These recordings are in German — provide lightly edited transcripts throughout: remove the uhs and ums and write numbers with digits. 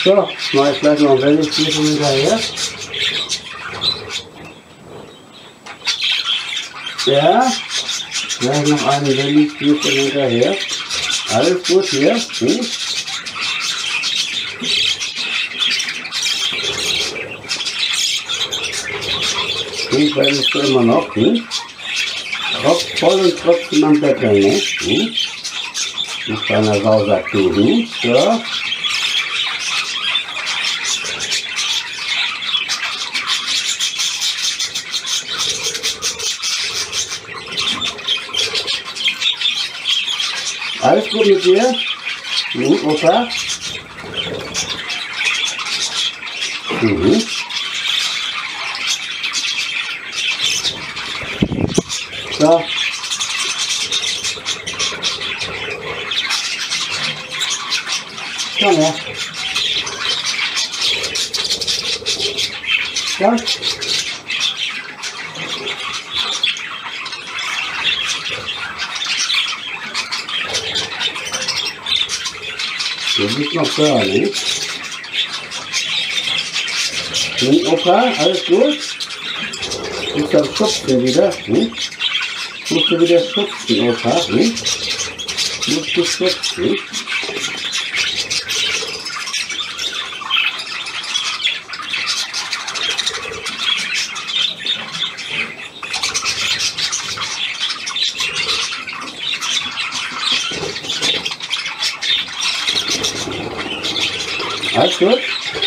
So, mache ich gleich noch ein Wellifluesterfilm hinterher. Ja, gleich noch einen Wellifluesterfilm hinterher. Alles gut hier. Weil es immer noch, Tropft voll und trotzdem am Betteln, ne? Mit deiner Sausacktuch, so. Alles gut mit dir? Opa? So. Komm her. Ja. Du bist noch da, ne? Opa, alles gut? Ist das Schubsen wieder? Musst du wieder schubsen, Opa? Musst du schubsen? Alles gut?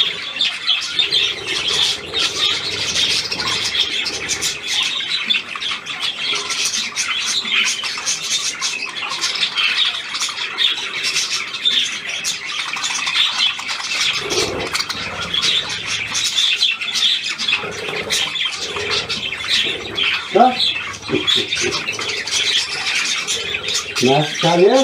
So. Na, Tanja?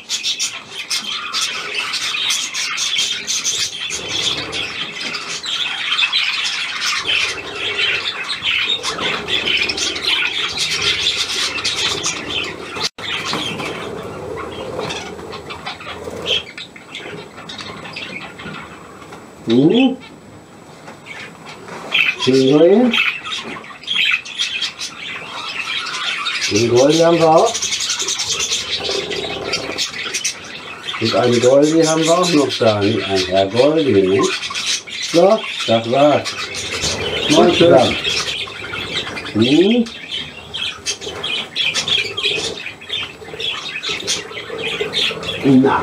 Den Goldi haben wir auch. Und einen Goldi haben wir auch noch da. Ein Herr Goldi, ne? So, das war's. Moin zusammen. Na.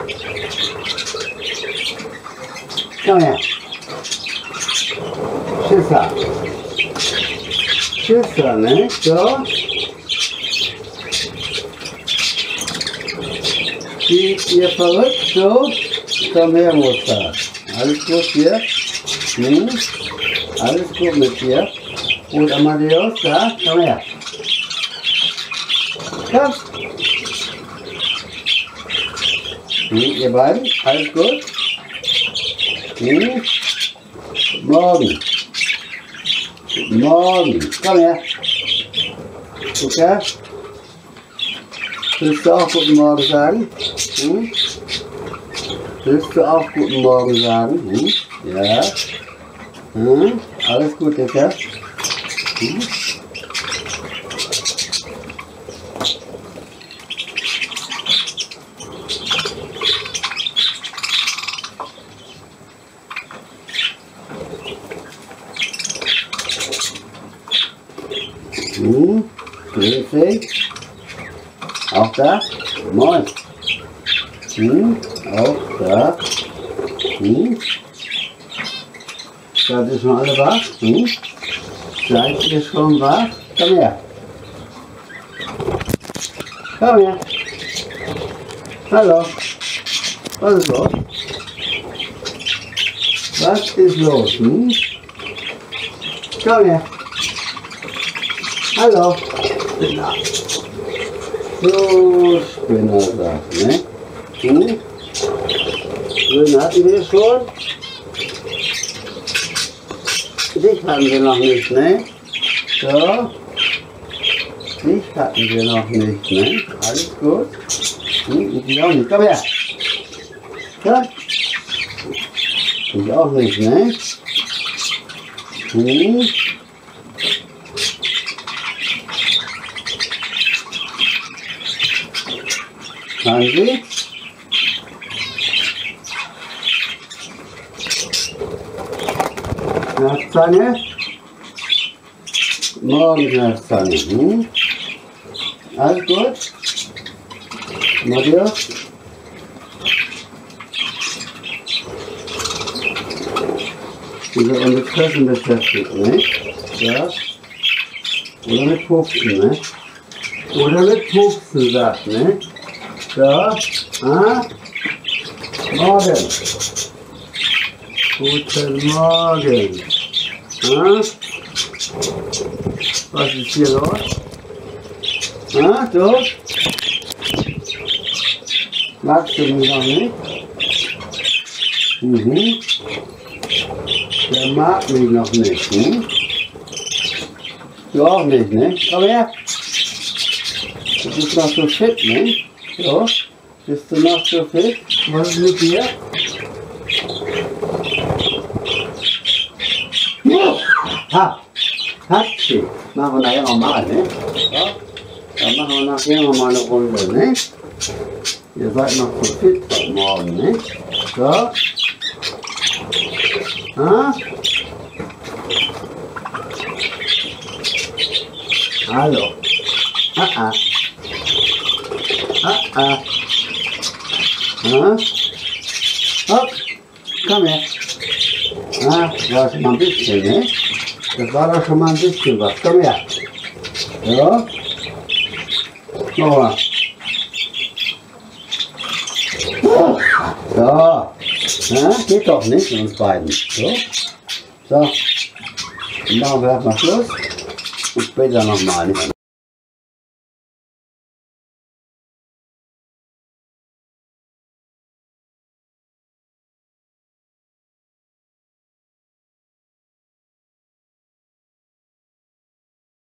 Komm her. Schisser. Schisser, ne? So. Seht ihr verrückt? So. Komm her, Mutter. Alles gut hier? Alles gut mit dir? Und Amadeus, da? Komm her. Komm. Ihr beiden? Alles gut? Guten Morgen. Guten Morgen. Komm her. Okay. Willst du auch Guten Morgen sagen? Willst du auch Guten Morgen sagen? Ja. Alles gut, Dicker. Grüß dich. Auch da? Moin. Auch da. Seid ihr schon alle wach? Seid ihr schon wach? Komm her. Komm her. Hallo. Was ist los? Was ist los? Komm her. Hallo. Spinner. So, Spinner sagt, ne? Grün hatten wir schon. Dich hatten wir noch nicht, ne? So. Dich hatten wir noch nicht, ne? Alles gut. Ich auch nicht. Komm her. Komm. Ich auch nicht, ne? Hansi? Kneifzange? Morgen Kneifzange. Alles gut? Matthias? Die sind auch mit Fressen beschäftigt, ne? Ja? Oder mit Pupsen, ne? Oder mit Pupsen, sagt, ne? Ja? Morgen. Guten Morgen. Was ist hier los? Du? Magst du mich noch nicht? Der mag mich noch nicht, Du auch nicht, ne? Komm her. Du bist noch so fit, ne? So? Bist du noch so fit? Was ist mit dir? Hatschi. Machen wir nachher nochmal, ne? Ja? Dann machen wir nachher nochmal eine Runde, ne? Ihr seid noch so fit heute Morgen, ne? So? Hallo. Hopp, komm her. War schon mal ein bisschen, ne? Das war doch schon mal ein bisschen was. Komm her. So. Nochmal. So. Geht doch nicht, uns beiden. So. So. Dann machen wir erstmal Schluss. Und später nochmal.